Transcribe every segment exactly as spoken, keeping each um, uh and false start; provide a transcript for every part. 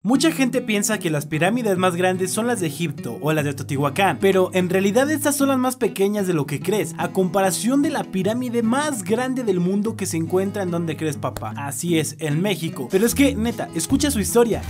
Mucha gente piensa que las pirámides más grandes son las de Egipto o las de Teotihuacán, pero en realidad estas son las más pequeñas de lo que crees, a comparación de la pirámide más grande del mundo que se encuentra en donde crees, papá. Así es, en México. Pero es que, neta, escucha su historia.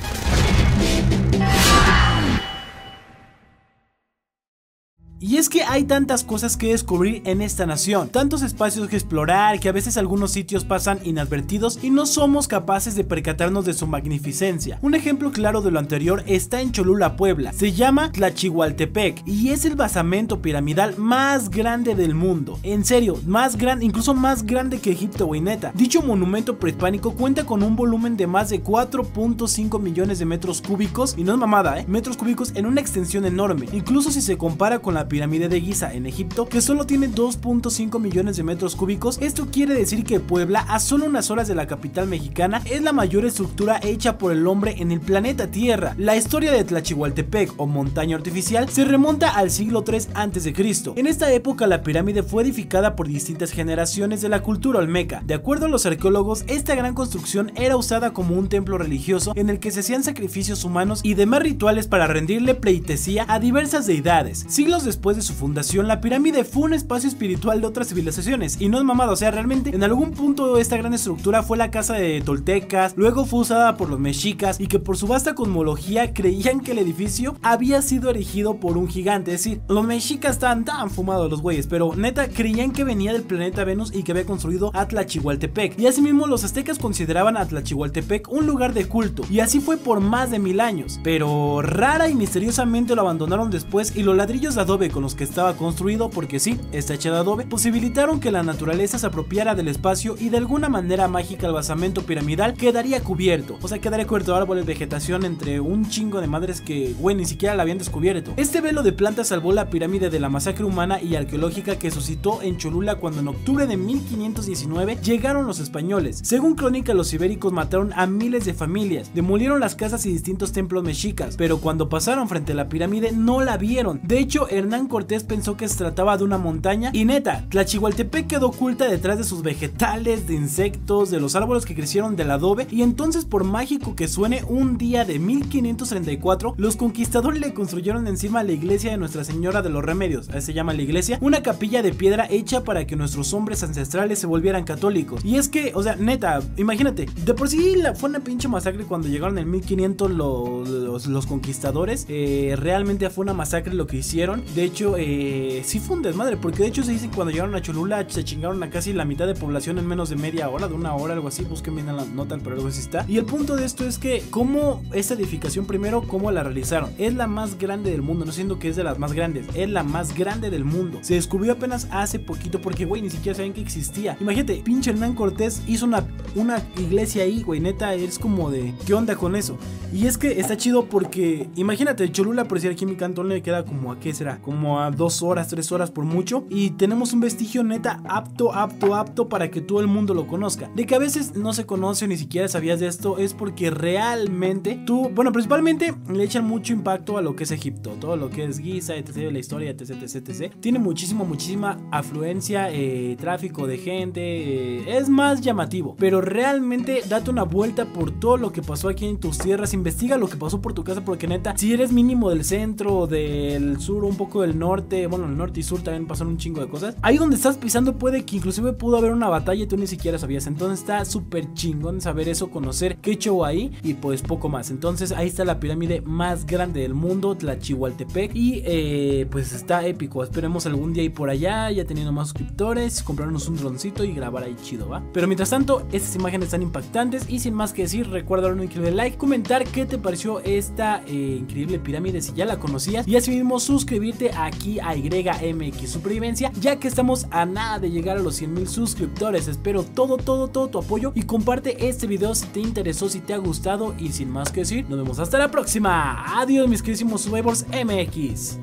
Y es que hay tantas cosas que descubrir en esta nación, tantos espacios que explorar, que a veces algunos sitios pasan inadvertidos y no somos capaces de percatarnos de su magnificencia. Un ejemplo claro de lo anterior está en Cholula, Puebla. Se llama Tlachihualtepec y es el basamento piramidal más grande del mundo. En serio, más grande, incluso más grande que Egipto, güey, neta. Dicho monumento prehispánico cuenta con un volumen de más de cuatro punto cinco millones de metros cúbicos, y no es mamada, eh, metros cúbicos en una extensión enorme, incluso si se compara con la pirámide de Giza en Egipto, que solo tiene dos punto cinco millones de metros cúbicos. Esto quiere decir que Puebla, a solo unas horas de la capital mexicana, es la mayor estructura hecha por el hombre en el planeta Tierra. La historia de Tlachihualtepec, o montaña artificial, se remonta al siglo tres antes de Cristo. En esta época la pirámide fue edificada por distintas generaciones de la cultura olmeca. De acuerdo a los arqueólogos, esta gran construcción era usada como un templo religioso en el que se hacían sacrificios humanos y demás rituales para rendirle pleitesía a diversas deidades. Siglos después de su fundación, la pirámide fue un espacio espiritual de otras civilizaciones, y no es mamada, o sea, realmente en algún punto esta gran estructura fue la casa de toltecas, luego fue usada por los mexicas, y que por su vasta cosmología creían que el edificio había sido erigido por un gigante. Es decir, los mexicas estaban tan fumados los güeyes, pero neta creían que venía del planeta Venus y que había construido a Tlachihualtepec, y asimismo los aztecas consideraban a Tlachihualtepec un lugar de culto, y así fue por más de mil años, pero rara y misteriosamente lo abandonaron después, y los ladrillos de adobe con los que estaba construido, porque sí, está hecha de adobe, posibilitaron que la naturaleza se apropiara del espacio y de alguna manera mágica el basamento piramidal quedaría cubierto. O sea, quedaría cubierto de árboles, vegetación, entre un chingo de madres que, güey, ni siquiera la habían descubierto. Este velo de plantas salvó la pirámide de la masacre humana y arqueológica que suscitó en Cholula cuando en octubre de mil quinientos diecinueve llegaron los españoles. Según crónica, los ibéricos mataron a miles de familias, demolieron las casas y distintos templos mexicas, pero cuando pasaron frente a la pirámide no la vieron. De hecho, Hernán Cortés pensó que se trataba de una montaña, y neta, Tlachihualtepec quedó oculta detrás de sus vegetales, de insectos, de los árboles que crecieron del adobe. Y entonces, por mágico que suene, un día de mil quinientos treinta y cuatro los conquistadores le construyeron encima la iglesia de Nuestra Señora de los Remedios, así se llama la iglesia, una capilla de piedra hecha para que nuestros hombres ancestrales se volvieran católicos. Y es que, o sea, neta, imagínate, de por sí la, fue una pinche masacre cuando llegaron en mil quinientos los, los, los conquistadores. eh, realmente fue una masacre lo que hicieron. De hecho, eh, sí fue un desmadre, porque de hecho se dice que cuando llegaron a Cholula se chingaron a casi la mitad de población en menos de media hora, de una hora, algo así. Busquen bien la nota, pero algo así está. Y el punto de esto es que cómo esta edificación, primero, cómo la realizaron. Es la más grande del mundo, no siendo que es de las más grandes, es la más grande del mundo. Se descubrió apenas hace poquito, porque güey, ni siquiera saben que existía. Imagínate, pinche Hernán Cortés hizo una, una iglesia ahí, güey, neta, es como de, ¿qué onda con eso? Y es que está chido porque, imagínate, Cholula, por decir aquí mi cantón le queda como a, ¿qué será? Como a dos horas, tres horas por mucho, y tenemos un vestigio neta apto, apto, apto para que todo el mundo lo conozca. De que a veces no se conoce o ni siquiera sabías de esto, es porque realmente tú, bueno, principalmente le echan mucho impacto a lo que es Egipto, todo lo que es Giza, etcétera, la historia, etcétera, etcétera, etcétera. Tiene muchísima, muchísima afluencia, eh, tráfico de gente, eh, es más llamativo, pero realmente date una vuelta por todo lo que pasó aquí en tus tierras, investiga lo que pasó por tu casa, porque neta, si eres mínimo del centro, del sur, un poco del norte, bueno, el norte y sur también pasaron un chingo de cosas. Ahí donde estás pisando puede que inclusive pudo haber una batalla y tú ni siquiera sabías. Entonces está súper chingón saber eso, conocer qué show ahí y pues poco más. Entonces ahí está la pirámide más grande del mundo, Tlachihualtepec, y eh, pues está épico. Esperemos algún día ir por allá, ya teniendo más suscriptores, comprarnos un droncito y grabar ahí chido, ¿va? Pero mientras tanto, estas imágenes están impactantes y sin más que decir, recuerda darle un increíble like, comentar qué te pareció esta eh, increíble pirámide si ya la conocías, y asimismo suscribirte aquí a Y M X Supervivencia, ya que estamos a nada de llegar a los cien mil suscriptores. Espero todo, todo, todo tu apoyo, y comparte este video si te interesó, si te ha gustado, y sin más que decir, nos vemos hasta la próxima. Adiós, mis queridísimos Survivors M X.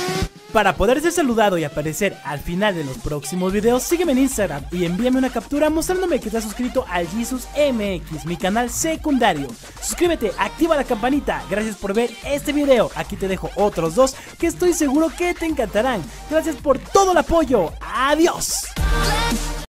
Para poder ser saludado y aparecer al final de los próximos videos, sígueme en Instagram y envíame una captura mostrándome que te has suscrito al Jesus M X, mi canal secundario. Suscríbete, activa la campanita. Gracias por ver este video. Aquí te dejo otros dos que estoy seguro que te encantarán. Gracias por todo el apoyo. Adiós.